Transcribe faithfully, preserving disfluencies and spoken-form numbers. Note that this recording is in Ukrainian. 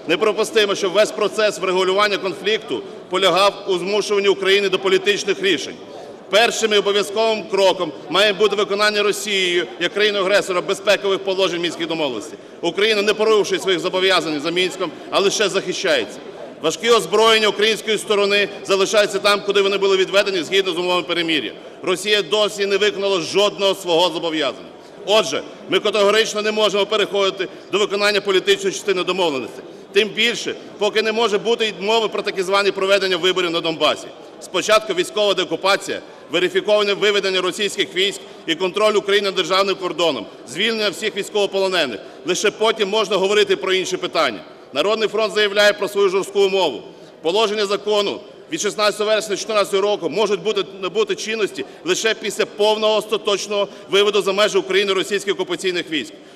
Неприпустимо, щоб весь процес врегулювання конфлікту полягав у змушуванні України до політичних рішень. Першим і обов'язковим кроком має бути виконання Росією як країною-агресора безпекових положень Мінських домовленостей. Україна не порушує своїх зобов'язань за Мінськом, а лише захищається. Важкі озброєння української сторони залишаються там, куди вони були відведені згідно з умовами перемир'я. Росія досі не виконала жодного свого зобов'язання. Отже, ми категорично не можемо переходити до виконання політичної частини домовленостей. Тим більше, поки не може бути й мови про такі звані проведення виборів на Донбасі. Спочатку військова деокупація, верифіковане виведення російських військ і контроль України над державним кордоном, звільнення всіх військовополонених. Лише потім можна говорити про інші питання. Народний фронт заявляє про свою жорстку умову. Положення закону від шістнадцятого вересня дві тисячі чотирнадцятого року можуть бути, набути чинності лише після повного остаточного виводу за межі України російських окупаційних військ.